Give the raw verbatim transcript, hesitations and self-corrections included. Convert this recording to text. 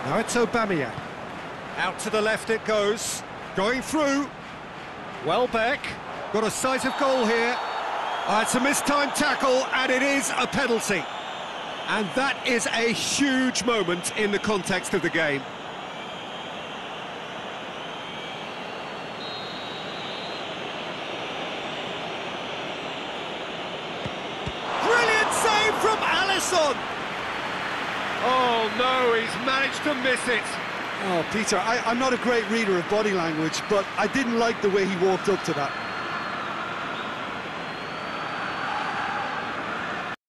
Now it's Aubameyang. Out to the left it goes. Going through. Welbeck. Got a sight of goal here. Oh, it's a mistimed tackle, and it is a penalty. And that is a huge moment in the context of the game. Brilliant save from Alisson! Oh no, he's managed to miss it. Oh, Peter, I, I'm not a great reader of body language, but I didn't like the way he walked up to that.